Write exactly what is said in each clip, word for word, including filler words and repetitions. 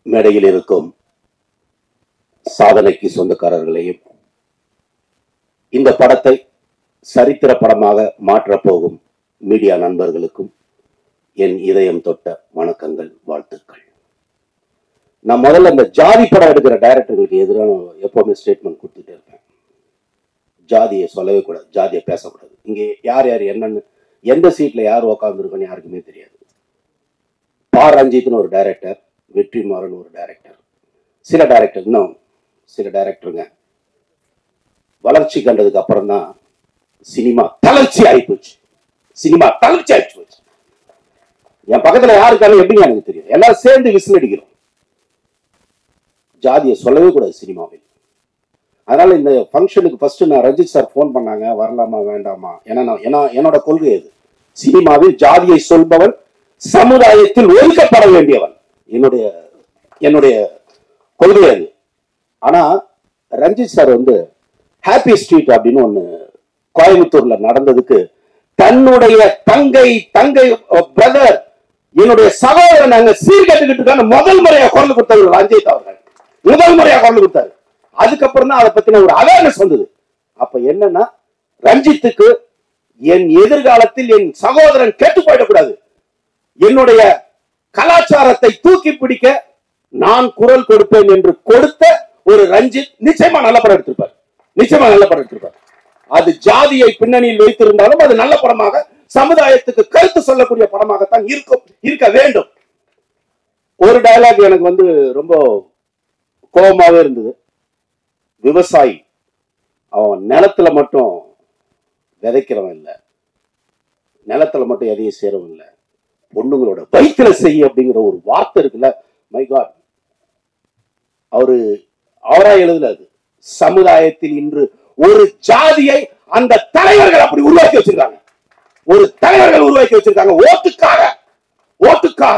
மேடையில் இருக்கும் சாதனைக்கு சொந்தக்காரர்களையும் இந்த படத்தை சரித்திர படமாக மாற்றப் போகும் மீடியா நண்பர்களுக்கும் என் இதயம் தொட்ட வணக்கங்கள், வாழ்த்துக்கள். நான் முதல்ல இந்த ஜாதி படம் எடுக்கிற டைரக்டர்களுக்கு எதிரான எப்பவுமே ஸ்டேட்மெண்ட் கொடுத்துட்டே இருப்பேன். ஜாதியை சொல்லவே கூடாது, ஜாதியை பேசக்கூடாது. இங்கே யார் யார் என்னன்னு எந்த சீட்ல யார் உக்காந்துருக்கோன்னு யாருக்குமே தெரியாது. பா ரஞ்சித்னு ஒரு டைரக்டர், வெற்றிமாறன் ஒரு டைரக்டர், சில டைரக்டர் இன்னும் சில டைரக்டருங்க வளர்ச்சி கண்டதுக்கு அப்புறம் தான் சினிமா தளர்ச்சி ஆயிப்போச்சு. சினிமா தளர்ச்சி ஆயிடுச்சு போச்சு. என் பக்கத்துல யாருக்காலும் எப்படிங்க எனக்கு தெரியும். எல்லாரும் சேர்ந்து விசில் அடிக்கிறோம். ஜாதியை சொல்லவே கூடாது சினிமாவில். அதனால இந்த ஃபங்க்ஷனுக்கு ஃபர்ஸ்ட் நான் ரஞ்சித் சார் ஃபோன் பண்ணாங்க, வரலாமா வேண்டாமா. ஏன்னா என்னோட கொள்கை அது. சினிமாவில் ஜாதியை சொல்பவன் சமுதாயத்தில் ஒதுக்கப்பட வேண்டியவன். என்னுடைய என்னுடைய கொள்கை அது. ஆனா ரஞ்சித் சார் வந்து ஹாப்பி ஸ்ட்ரீட் அப்படின்னு ஒண்ணு கோயம்புத்தூர்ல நடந்ததுக்கு தன்னுடைய தங்கை தங்கை பிரதர் என்னுடைய சகோதரன் அங்க சீர்கட்டுக்கிட்டு முதல் முறையா குரல் கொடுத்தாரு ரஞ்சித் அவர்கள். முதல் முறையா குரல் கொடுத்தாரு. அதுக்கப்புறம் தான் அதை பத்தின ஒரு அவேர்னஸ் வந்தது. அப்ப என்னன்னா, ரஞ்சித்துக்கு என் எதிர்காலத்தில் என் சகோதரன் கேட்டு போயிடக்கூடாது, என்னுடைய கலாச்சாரத்தை தூக்கி பிடிக்க நான் குரல் கொடுப்பேன் என்று கொடுத்த ஒரு ரஞ்சித் நிச்சயமா நல்ல படம் எடுத்திருப்பார். நிச்சயமா நல்ல படம் எடுத்திருப்பார். அது ஜாதியை பின்னணியில் வைத்திருந்தாலும் அது நல்ல படமாக, சமுதாயத்துக்கு கருத்து சொல்லக்கூடிய படமாகத்தான் இருக்கும் இருக்க வேண்டும். ஒரு டயலாக் எனக்கு வந்து ரொம்ப கோபமாவே இருந்தது. விவசாயி அவன் நிலத்துல மட்டும் விதைக்கிறவன் இல்லை, நிலத்துல மட்டும் எதையும் சேரவும் இல்லை, பொண்ணுங்களோட வயிற்றுல செய்ய அப்படிங்கிற ஒரு வார்த்தை இருக்குல்ல. மை காட், அவரு அவரா எழுதல. அது சமுதாயத்தில் இன்று ஒரு ஜாதியை அந்த தலைவர்கள் அப்படி உருவாக்கி வச்சிருக்காங்க. ஒரு தலைவர்கள் உருவாக்கி வச்சிருக்காங்க ஓட்டுக்காக. ஓட்டுக்காக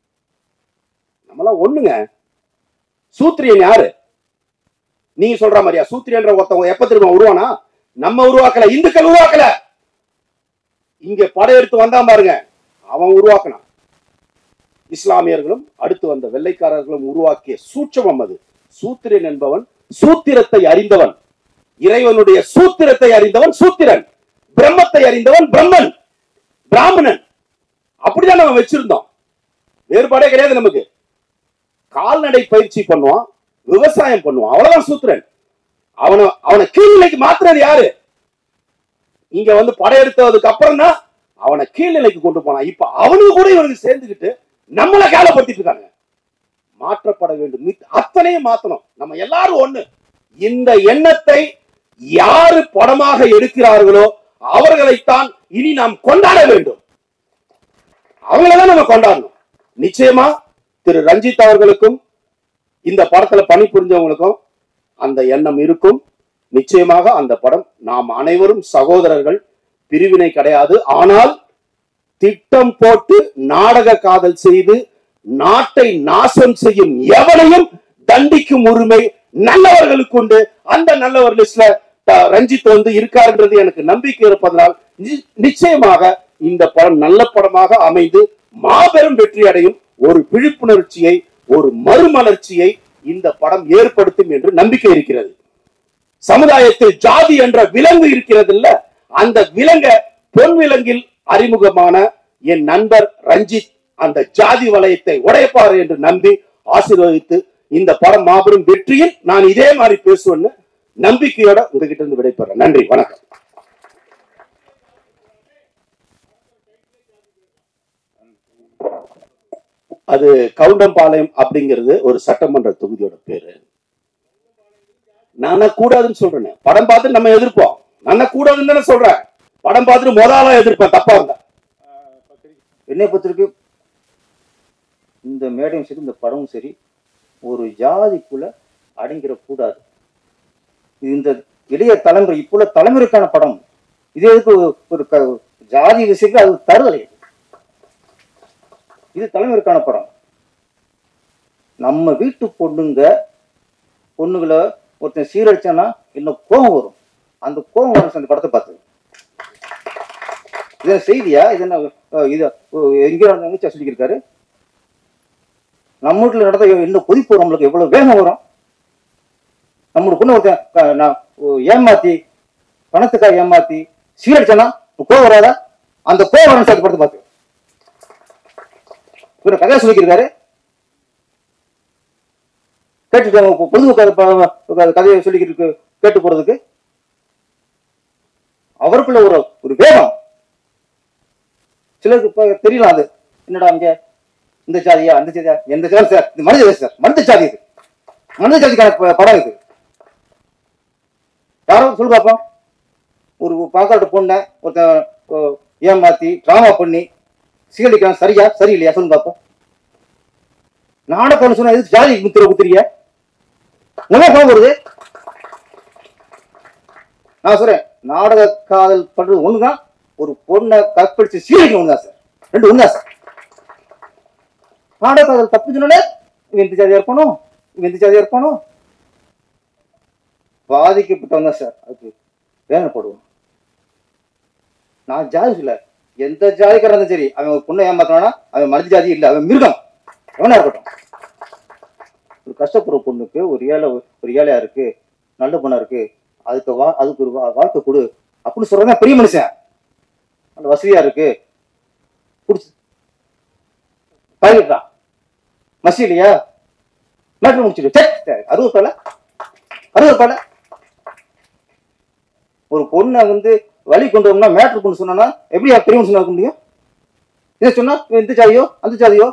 நம்மளாம் ஒண்ணுங்க. சூத்திரியன் யாரு? நீங்க சொல்ற மாதிரியா? சூத்திரியன்ற ஒருத்தவங்க எப்ப திரும்ப உருவானா? நம்ம உருவாக்கல, இந்துக்கள் உருவாக்கல. இங்க படையெடுத்து வந்தா பாருங்க, அவன் உருவாக்கினான். இஸ்லாமியர்களும் அடுத்து வந்த வெள்ளைக்காரர்களும் உருவாக்கிய சூட்சமம் அது. சூத்திரன் என்பவன் சூத்திரத்தை அறிந்தவன், இறைவனுடைய சூத்திரத்தை அறிந்தவன் சூத்திரன், பிரம்மத்தை அறிந்தவன் பிரம்மன், பிராமணன். அப்படிதான் நம்ம வச்சிருந்தோம். வேறுபாடே கிடையாது நமக்கு. கால்நடை பயிற்சி பண்ணுவான், விவசாயம் பண்ணுவான், அவ்வளவுதான் சூத்திரன். அவனை அவனை கீழ்நிலைக்கு மாத்துறது யாரு? இங்க வந்து படையெடுத்ததுக்கு அப்புறம் தான் அவனை கீழ்நிலைக்கு கொண்டு போனான். இப்ப அவனுக்கு கூட இவனுக்கு சேர்ந்துக்கிட்டு நம்மளை கேவலப்படுத்திட்டு இருக்காங்க. மாற்றப்பட வேண்டும், அத்தனையும் மாத்தணும். நம்ம எல்லாரும் ஒண்ணு. இந்த எண்ணத்தை யாரு படமாக எடுக்கிறார்களோ அவர்களைத்தான் இனி நாம் கொண்டாட வேண்டும். அவங்களதான் நம்ம கொண்டாடணும். நிச்சயமா திரு ரஞ்சித் அவர்களுக்கும் இந்த படத்துல பணிபுரிஞ்சவங்களுக்கும் அந்த எண்ணம் இருக்கும். நிச்சயமாக அந்த படம், நாம் அனைவரும் சகோதரர்கள், பிரிவினை கிடையாது. ஆனால் திட்டம் போட்டு நாடக காதல் செய்து நாட்டை நாசம் செய்யும் எவனையும் தண்டிக்கும் உரிமை நல்லவர்களுக்கு உண்டு. அந்த நல்லவர் லிஸ்ட்ல ரஞ்சித் வந்து இருக்காருன்றது எனக்கு நம்பிக்கை இருப்பதனால் நிச்சயமாக இந்த படம் நல்ல படமாக அமைந்து மாபெரும் வெற்றி அடையும். ஒரு விழிப்புணர்ச்சியை, ஒரு மறுமலர்ச்சியை இந்த படம் ஏற்படுத்தும் என்று நம்பிக்கை இருக்கிறது. சமுதாயத்தில் ஜாதி என்ற விலங்கு இருக்கிறது இல்ல, அந்த விலங்க பொன் விலங்கில் அறிமுகமான என் நண்பர் ரஞ்சித் அந்த ஜாதி வலயத்தை உடைப்பார் என்று நம்பி ஆசீர்வதித்து இந்த படம் மாபெரும் வெற்றியில் நான் இதே மாதிரி பேசுவேன்னு நம்பிக்கையோட உங்ககிட்ட இருந்து விடைபெறேன். நன்றி, வணக்கம். அது கவுண்டம்பாளையம் அப்படிங்கிறது ஒரு சட்டமன்ற தொகுதியோட பேரு. நான கூடாதுன்னு சொல்றேன். படம் பார்த்து நம்ம எதிர்ப்போம். நான கூடாதுன்னு தானே சொல்றேன். படம் பார்த்துட்டு முதலா எதிர்ப்பேன் தப்பா இருந்தா. என்னை பொறுத்திருக்கு இந்த மேடையும் சரி, இந்த படமும் சரி, ஒரு ஜாதிக்குள்ள அடங்கிட கூடாது. இந்த இளைய தலைமுறை, இப்போ தலைமுறைக்கான படம். இது எதுக்கு ஒரு ஜாதி விஷயத்துக்கு அது தருதலை. இது தலைமுறைக்கான படம். நம்ம வீட்டு பொண்ணுங்க பொண்ணுகளை ஒருத்தன் சீரழிச்சானா இன்னும் கோபம் வரும். அந்த கோபம் வரும் அந்த படத்தை பார்த்து. இது செய்தியா? இது என்ன? இது எங்க சொல்லியிருக்காரு? நம்ம வீட்டுல நடந்த இந்த கொதிப்பு நம்மளுக்கு எவ்வளவு வேகம் வரும். நம்மளுக்கு பொண்ணு ஒருத்தன் நான் ஏமாத்தி பணத்துக்காக ஏமாத்தி சீரடிச்சானா கோவம் வராதா? அந்த கோவம் வரணும் சார் படுத்து பார்த்து இவரை கதையை சொல்லிக்கிறாரு. கேட்டுட்டு பொழுது கதையை சொல்லிக்கிட்டு கேட்டு போறதுக்கு அவருக்குள்ள ஒரு ஒரு வேகம் சிலருக்கு தெரியலாம். அது என்னடா இங்க இந்த ஜாதியா அந்த ஜாதியா எந்த ஜாதி சார்? இது மனித சார், மனித ஜாதி. இது மனித ஜாதிக்கான படம். இது யாரோ சொல்லு பார்ப்போம். ஒரு பாக்காட்ட பொண்ணை ஒருத்தன் ஏமாத்தி டிராமா பண்ணி சீரடிக்கிறான். சரியா சரி இல்லையா சொல்லு பார்ப்போம். நாடகம் சொன்னா எது ஜாதி முத்திர குத்துறீங்க? நல்லா கோபம் வருது. நான் சொல்றேன், நாடக காதல் பண்றது ஒண்ணுதான், ஒரு பொண்ணை கற்பழிச்சு சீரடிக்க ஒண்ணுதான் சார். ரெண்டு ஒண்ணுதான் சார். நாடக காதல் தப்பு சொன்னே இவன் எந்த ஜாதியா இருக்கணும், இவன் எந்த ஜாதியா இருக்கணும். பாதிக்கப்பட்டவங்க சார் அதுக்கு வேதனைப்படுவோம். நான் ஜாதி சொல்ல, எந்த ஜாதிக்காரன் இருந்தாலும் சரி, அவன் ஒரு பொண்ணை ஏமாத்தானா அவன் மனித ஜாதி இல்லை, அவன் மிருகம் எவனா இருக்கட்டும். ஒரு கஷ்டப்படுற பொண்ணுக்கு ஒரு ஏழை ஒரு ஏழையா இருக்கு, நல்ல பொண்ணா இருக்கு, அதுக்கு வா அதுக்கு ஒரு வாழ்க்கை கொடு அப்படின்னு சொல்றதான் பெரிய மனுஷன். நல்ல வசதியா இருக்கு பிடிச்சி பயிரிட்டான் மசி இல்லையா மேட்ரு முடிச்சுட்டு அறுபது ரூபாய் அறுபது ரூபாய். ஒரு பொண்ணை வந்து வழி கொண்டு வரணும்னா மேட்ரு கொண்டு சொன்னா எப்படி பெரிய மனுஷனா இருக்க முடியும்? இதை சொன்னா எந்த ஜாதியோ அந்த ஜாதியோ.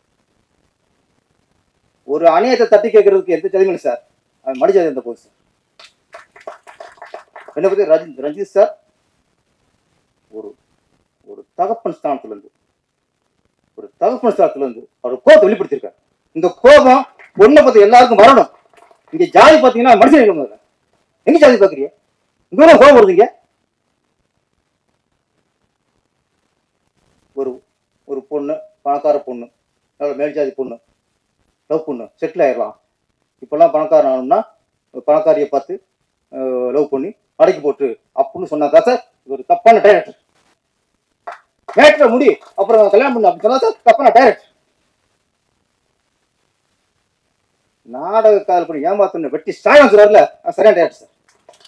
ஒரு அநியாயத்தை தட்டி கேட்கறதுக்கு எந்த ஜாதியும் இல்லை சார், அவன் மடி ஜாதி எந்த போகுது சார். என்னை பத்தி ரஞ்சித் ரஞ்சித் சார் ஒரு ஒரு தகப்பன் ஸ்தானத்துல இருந்து ஒரு தகப்பன் ஸ்தானத்துல இருந்து அவர் கோபத்தை வெளிப்படுத்திருக்காரு. இந்த கோபம் பொண்ணை பத்தி எல்லாருக்கும் வரணும். இங்க ஜாதி பாத்தீங்கன்னா மனுஷன் இல்லை. எங்க ஜாதி பாக்குறீங்க? இங்க கோபம் வருதுங்க. ஒரு ஒரு பொண்ணு பணக்கார பொண்ணு, நல்ல மேல் ஜாதி பொண்ணு, லவ் பொண்ணு செட்டில் ஆயிடலாம். இப்பெல்லாம் பணக்காரன் ஆகணும்னா பணக்காரியை பார்த்து லவ் பண்ணி அடைக்கி போட்டு அப்படின்னு சொன்னாதான் சார் ஒரு தப்பான டைரக்டர். டைரக்டர் முடி அப்புறம் கல்யாணம் பண்ணு அப்படின்னு சொன்னா சார் தப்பான டைரக்டர். நாடக காதல் பண்ணி ஏமாத்த வெட்டி சாயம் சொல்றாருல சரியான டைரக்டர் சார்.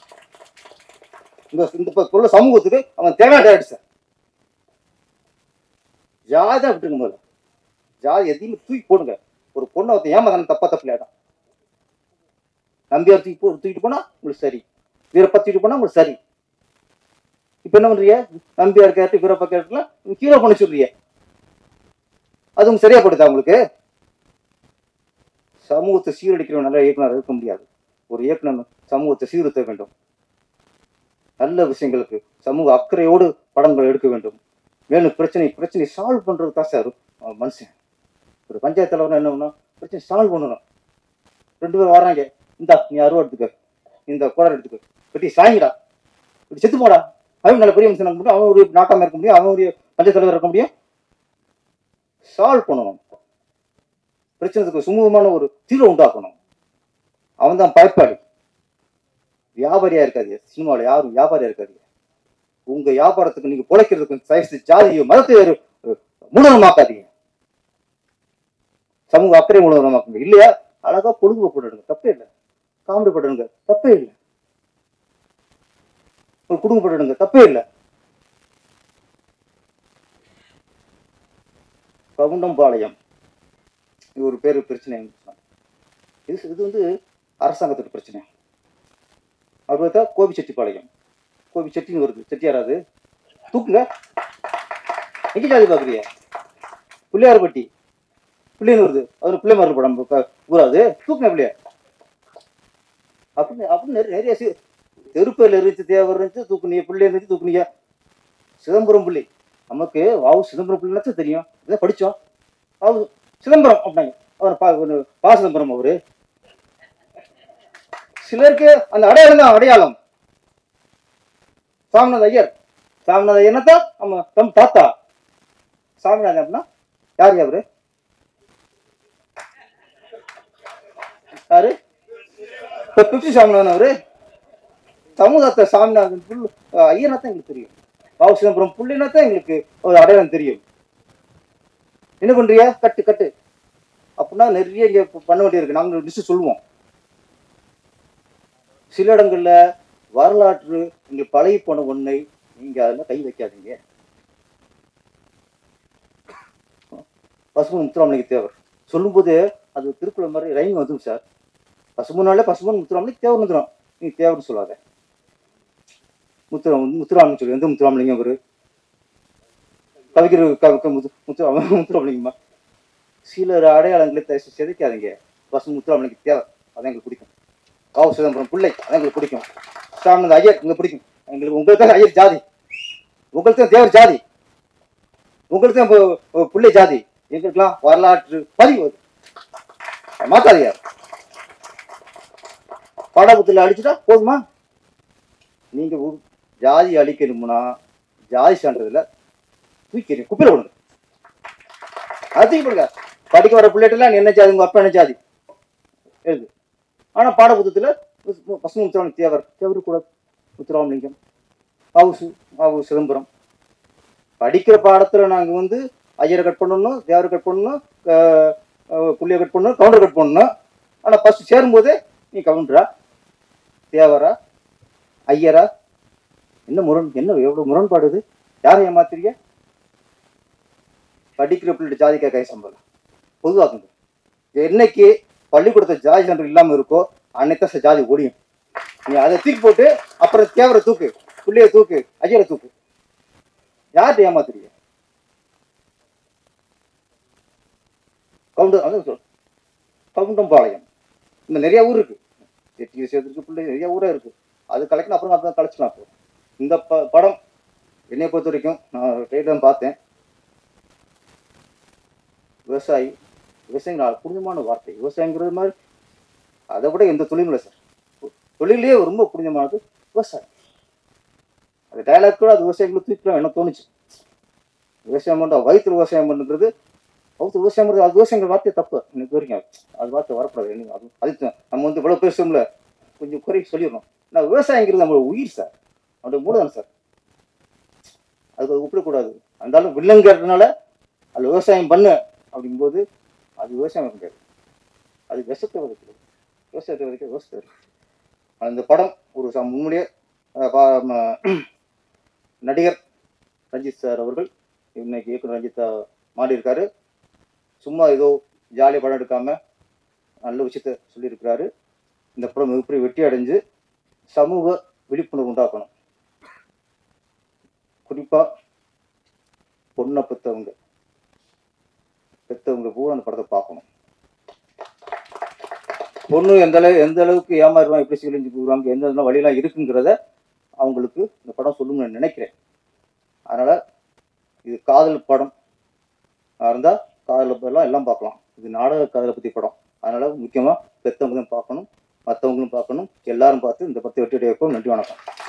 இந்த இந்த சமூகத்துக்கு அவன் தேவையான டைரக்டர் சார். ஜாதி விட்டுருங்க போது ஜாதி எதையுமே தூக்கி போடுங்க. ஒரு பொண்ணை ஒருத்த ஏமாத்தான தப்பா தப்பில்லையாதான். நம்பியார் தூக்கி போ தூக்கிட்டு போனா உங்களுக்கு சரி, வீரப்பா தூக்கிட்டு போனா உங்களுக்கு சரி. இப்ப என்ன பண்றீங்க? நம்பியார் கேரக்டர் வீரப்பா கேரக்டர்லாம் கீழே பண்ண சொல்றீங்க. அது உங்களுக்கு சரியா படுதா? உங்களுக்கு சமூகத்தை சீரடிக்கிற நல்ல இயக்குனர் இருக்க முடியாது. ஒரு இயக்குனர் சமூகத்தை சீர்திருத்த வேண்டும். நல்ல விஷயங்களுக்கு சமூக அக்கறையோடு படங்கள் எடுக்க வேண்டும். மேலும் பிரச்சனை பிரச்சனை சால்வ் பண்றது தான் சார் மனுஷன். ஒரு பஞ்சாயத்து தலைவர் என்ன பண்ணணும், பிரச்சனை சால்வ் பண்ணணும். ரெண்டு பேரும் வர்றாங்க, இந்தா நீ அருவா எடுத்துக்க, இந்த குடர் எடுத்துக்க, வெட்டி சாய்ங்கடா, இப்படி செத்து போடா. அவன் நல்ல பெரிய மனுஷன் இருக்க முடியும், அவன் ஒரு நாட்டாம இருக்க முடியும், அவன் ஒரு பஞ்சாயத்து தலைவர் இருக்க முடியும். சால்வ் பண்ணணும். பிரச்சனைக்கு சுமூகமான ஒரு தீர்வை உண்டாக்கணும். அவன் தான் பயப்பாளி. வியாபாரியா இருக்காது. சினிமாவில் யாரும் வியாபாரியா இருக்காது. உங்க வியாபாரத்துக்கு நீங்க பிழைக்கிறதுக்கு சைஸ் ஜாதியோ மதத்தை மூலமாக்காதீங்க. சமூக அக்கறை மூலமாக்குங்க. இல்லையா அழகா பொழுதுபோக்கு போட்டுடுங்க, தப்பே இல்லை. காமெடி போட்டுடுங்க, தப்பே இல்லை. ஒரு குடும்பம் போட்டுடுங்க, தப்பே இல்லை. கவுண்டம்பாளையம் இது ஒரு பேரு பிரச்சனை. இது இது வந்து அரசாங்கத்துக்கு பிரச்சனை. அவர் பார்த்தா கோபிச்செட்டிப்பாளையம், கோபிச்செட்டின்னு வருது, செட்டியாராது தூக்குங்க. எங்க ஜாதி பாக்குறிய? பிள்ளையார்பட்டி பிள்ளைன்னு வருது, அது பிள்ளைமார் படம் கூறாது, தூக்குங்க பிள்ளையார் அப்படின்னு அப்படின்னு நிறைய தெருப்பேர்ல இருந்துச்சு, தேவர் இருந்துச்சு, தூக்குனிய பிள்ளை இருந்துச்சு, தூக்குனிய சிதம்பரம் பிள்ளை. நமக்கு வாவு சிதம்பரம் பிள்ளைனாச்சும் தெரியும், இதான் படிச்சோம். வாவு சிதம்பரம் அப்படின்னாங்க, அவர் பா சிதம்பரம் அவரு. சிலருக்கு அந்த அடையாளம் தான் அடையாளம். சாமிநாத ஐயர், சாமிநாத ஐயர்னா நம்ம தம் தாத்தா சாமிநாதன் அப்படின்னா யாரு? அவரு யாரு? பிப்டி சாமிநாதன். அவரு சமூகத்தை சாமிநாதன் புல் ஐயனா தான் எங்களுக்கு தெரியும். வாவு சிதம்பரம் புள்ளினா தான் எங்களுக்கு ஒரு அடையாளம் தெரியும். என்ன பண்றியா? கட்டு கட்டு அப்படின்னா நிறைய இங்கே பண்ண வேண்டியிருக்கு. நாங்கள் லிஸ்ட்டு சொல்லுவோம். சில இடங்கள்ல வரலாற்று இங்கே பழகி போன ஒன்றை நீங்க அதில் கை வைக்காதீங்க. பசுமன் முத்துராமலிங்க தேவர் சொல்லும்போது அது திருக்குறள் மாதிரி ரைம் வந்துடும் சார். பசுமனாலே பசுமன் முத்துராமலிங்க தேவர் வந்துடும். நீ தேவர்னு சொல்லாத. முத்துரா முத்துராமலிங்க சொல்லி எந்த முத்துராமலிங்கம் அவரு கவிஞர் முத்து முத்துராமலிங்கம்மா. சிலர் அடையாளங்களை சிதைக்காதீங்க. பசு முத்துராமலிங்க தேவர் அதான் எங்களுக்கு பிடிக்கும். காவு சிதம்பரம் பிள்ளை அதான் எங்களுக்கு பிடிக்கும். சாமிநாத ஐயர் எங்களுக்கு பிடிக்கும். எங்களுக்கு உங்களுக்கு தான் ஐயர் ஜாதி, உங்களுக்கு தான் தேவர் ஜாதி, உங்களுக்கு தான் பிள்ளை ஜாதி. எங்களுக்கெல்லாம் வரலாற்று பதிவு மாத்தாதியார் பாடபுத்தில் அடிச்சுட்டா போதுமா? நீங்க ஜாதி அழிக்கணும்னா ஜாதி சான்றதுல தூக்கி குப்பில விடுங்க. அது தூக்கி போடுங்க. படிக்க வர பிள்ளைட்டெல்லாம் என்ன ஜாதி, உங்க அப்பா என்ன ஜாதி எழுது. ஆனா பாடபுத்தத்துல பசுமன் முத்துராமலிங்க தேவர் தேவர் கூட முத்துராமலிங்கம் ஆவுசு ஆவு சிதம்பரம். படிக்கிற பாடத்துல நாங்க வந்து ஐயரை கட் பண்ணணும், தேவரை கட் பண்ணணும், புள்ளியை கட் பண்ணணும், கவுண்டர் கட் பண்ணணும். ஆனா ஃபர்ஸ்ட் சேரும்போதே நீ கவுண்டரா தேவரா ஐயரா? என்ன முரண், என்ன எவ்வளவு முரண்பாடு இது? யாரை ஏமாத்துறீங்க? படிக்கிற பிள்ளை ஜாதிக்கா கை சம்பளம் பொதுவாக்குங்க. என்னைக்கு பள்ளிக்கூடத்தை ஜாதி சான்று இல்லாம இருக்கோ அன்னைக்கு ஜாதி ஒடியும். நீ அதை தூக்கி போட்டு அப்புறம் தேவரை தூக்கு, பிள்ளைய தூக்கு, ஐயரை தூக்கு. யார்கிட்ட ஏமாத்துறீங்க? கவுண்டம் அதான் சொல் கவுண்டம்பாளையம் இந்த நிறைய ஊர் இருக்கு. எட்டி சேர்த்துருக்கு பிள்ளை நிறைய ஊரே இருக்கு. அது கலெக்ஷன் அப்புறம் அப்பதான் கழிச்சுக்கலாம். அப்போ இந்த ப படம் என்னை பொறுத்த வரைக்கும் நான் ட்ரெயிலர் பார்த்தேன். விவசாயி விவசாயிகள் புனிதமான வார்த்தை. விவசாயங்கிறது மாதிரி அதை விட எந்த தொழிலும் இல்லை சார். தொழிலே ரொம்ப புனிதமானது விவசாயம். அந்த டைலாக் கூட அது விவசாயிகளை தூக்கலாம் என்ன தோணுச்சு. விவசாயம் பண்ணுற வயிற்று விவசாயம் பண்ணுறது வகுத்து விவசாயம் பண்ணுறது அது விவசாயங்கள் வார்த்தையை தப்பு எனக்கு வரைக்கும். அது வார்த்தை வரக்கூடாது. என்ன அது அது நம்ம வந்து இவ்வளோ பேசும்ல கொஞ்சம் குறை சொல்லிடணும். ஆனால் விவசாயங்கிறது நம்மளோட உயிர் சார், நம்மளுடைய மூலதனம் சார். அதுக்கு அது ஒப்பிடக்கூடாது. இருந்தாலும் வில்லங்கிறதுனால அது விவசாயம் பண்ணு அப்படிங்கும்போது அது விவசாயம் கிடையாது, அது விஷத்தை விதைக்கிறது. விவசாயத்தை விதைக்க விவசாயம். அந்த படம் ஒரு முன்னுடைய நடிகர் ரஞ்சித் சார் அவர்கள் இன்னைக்கு இயக்குனர் ரஞ்சித்தா மாறி இருக்காரு. சும்மா ஏதோ ஜாலியாக படம் எடுக்காம நல்ல விஷயத்த சொல்லியிருக்கிறாரு. இந்த படம் மிகப்பெரிய வெற்றி அடைஞ்சு சமூக விழிப்புணர்வு உண்டாக்கணும். குறிப்பா பொண்ணை பெற்றவங்க பெற்றவங்க பூரா அந்த படத்தை பார்க்கணும். பொண்ணு எந்த அளவு எந்த அளவுக்கு ஏமாறுவாங்க, எப்படி சிகிழிஞ்சு போடுவாங்க, எந்த வழியெல்லாம் இருக்குங்கிறத அவங்களுக்கு இந்த படம் சொல்லணும்னு நான் நினைக்கிறேன். அதனால இது காதல் படம் இருந்தால் காதலை எல்லாம் எல்லாம் பார்க்கலாம். இது நாடக காதலை பற்றி படம். அதனால முக்கியமாக பெற்றவங்களும் பார்க்கணும், மற்றவங்களும் பார்க்கணும். எல்லாரும் பார்த்து இந்த படத்தை வெற்றி அடைய வைப்போம். நன்றி, வணக்கம்.